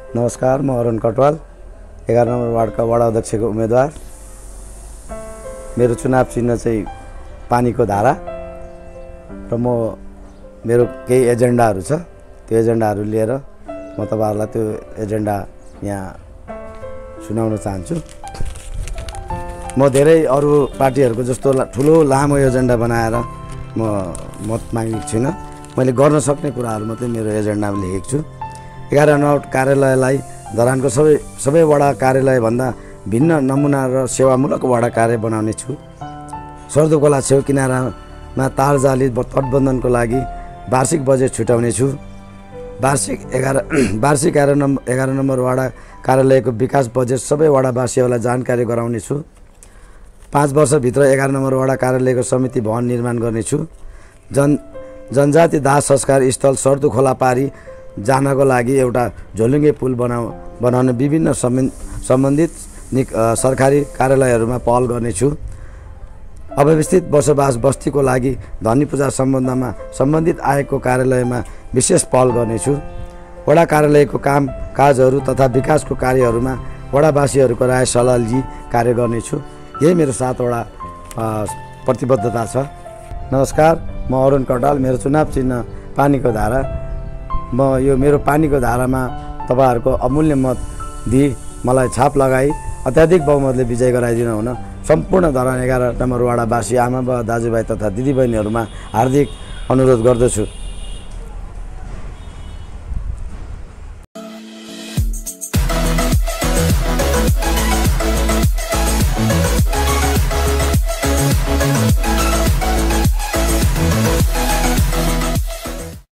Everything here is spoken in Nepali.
नमस्कार, म अरुण कटवाल, 11 नम्बर वार्डका वडा अध्यक्षको उम्मेदवार। मेरो चुनाव चिन्ह चाहिँ पानीको धारा र मेरो केही एजेन्डाहरू छ। त्यो एजेन्डाहरू लिएर म तपाईहरुलाई त्यो एजेन्डा यहाँ सुनाउन चाहन्छु। म धेरै अरू पार्टीहरूको जस्तो ठुलो लामो एजेन्डा बनाएर म मत मागेको छैन। मैले गर्न सक्ने कुराहरू मात्रै मेरो एजेन्डामा लेखेको छु। 11 नम्बर कार्यालयलाई धरानको सबै वडा कार्यालयभन्दा भिन्न नमुना र सेवामूलक वडा कार्य बनाउने छु। सर्दोखोला छेउ किनारामा तारजाली तटबन्धनको लागि वार्षिक बजेट छुटाउने छु। वार्षिक 11 नम्बर वडा कार्यालयको विकास बजेट सबै वडावासीहरूलाई जानकारी गराउने छु। 5 वर्षभित्र 11 नम्बर वडा कार्यालयको समिति भवन निर्माण गर्नेछु। जनजाति दाह संस्कार स्थल सर्दोखोला पारी जानको लागि एउटा झोलुङ्गे पुल बनाउने विभिन्न सम्बन्धित सरकारी कार्यालयहरूमा पहल गर्नेछु। अव्यवस्थित बसोबास बस्तीको लागि धनी पूजा सम्बन्धमा सम्बन्धित आयोगको कार्यालयमा विशेष पहल गर्नेछु। वडा कार्यालयको काम काजहरू तथा विकासको कार्यहरूमा वडावासीहरूको राय सल्लाह लिई कार्य गर्नेछु। यही मेरो 7 वटा प्रतिबद्धता छ। नमस्कार, म अरुण कटवाल, मेरो चुनाव चिन्ह पानीको धारा। यो मेरो पानीको धारामा तपाईहरुको अमूल्य मत दिई मलाई छाप लगाई अत्याधिक बहुमतले विजय गराइदिनु हुन सम्पूर्ण धरान 11 नम्बर वडावासी आमा बाबा दाजुभाइ तथा दिदीबहिनीहरुमा हार्दिक अनुरोध गर्दछु।